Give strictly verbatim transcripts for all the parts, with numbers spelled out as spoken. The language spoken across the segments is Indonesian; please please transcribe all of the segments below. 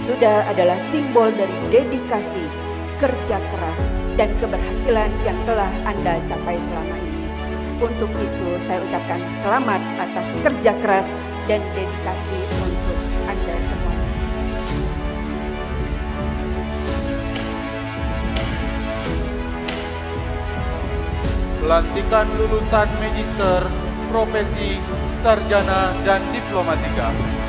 wisuda adalah simbol dari dedikasi, kerja keras, dan keberhasilan yang telah Anda capai selama ini. Untuk itu saya ucapkan selamat atas kerja keras dan dedikasi untuk Anda semua. Pelantikan lulusan magister, profesi, sarjana, dan diploma tiga.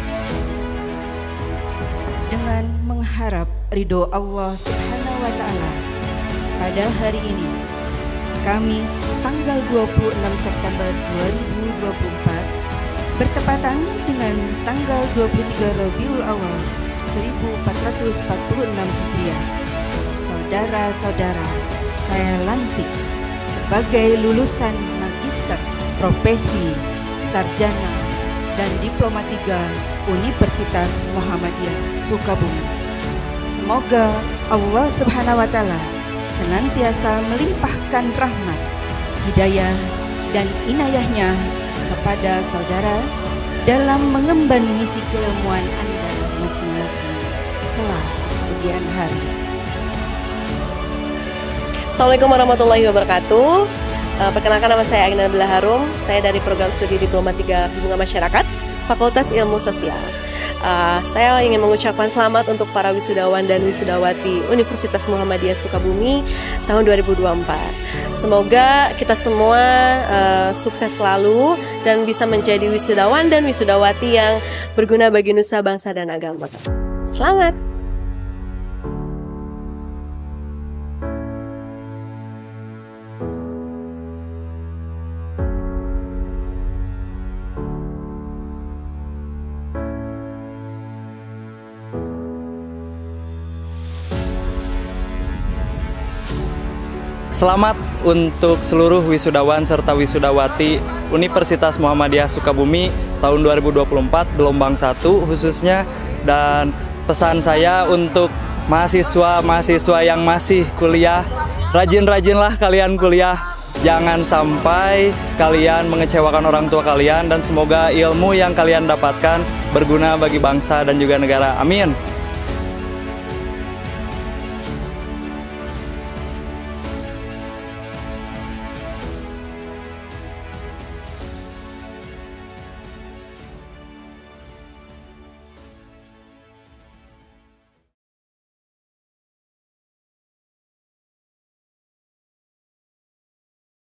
Dengan mengharap ridho Allah Subhanahu wa Ta'ala, pada hari ini, Kamis tanggal dua puluh enam September dua ribu dua puluh empat, bertepatan dengan tanggal dua puluh tiga Rabiul Awal seribu empat ratus empat puluh enam Hijriah. Saudara-saudara, saya lantik sebagai lulusan magister, profesi, sarjana, dan diploma tiga Universitas Muhammadiyah Sukabumi. Semoga Allah Subhanahu wa Ta'ala senantiasa melimpahkan rahmat, hidayah, dan inayahnya kepada saudara dalam mengemban misi keilmuan Anda masing-masing kelak kemudian hari. Assalamualaikum warahmatullahi wabarakatuh. Uh, perkenalkan, nama saya Agnes Nabila Harum. Saya dari program studi Diploma tiga Hubungan Masyarakat, Fakultas Ilmu Sosial. Uh, saya ingin mengucapkan selamat untuk para wisudawan dan wisudawati Universitas Muhammadiyah Sukabumi tahun dua ribu dua puluh empat. Semoga kita semua uh, sukses selalu dan bisa menjadi wisudawan dan wisudawati yang berguna bagi nusa, bangsa, dan agama. Selamat! Selamat untuk seluruh wisudawan serta wisudawati Universitas Muhammadiyah Sukabumi tahun dua ribu dua puluh empat gelombang satu khususnya, dan pesan saya untuk mahasiswa-mahasiswa yang masih kuliah, rajin-rajinlah kalian kuliah, jangan sampai kalian mengecewakan orang tua kalian, dan semoga ilmu yang kalian dapatkan berguna bagi bangsa dan juga negara. Amin.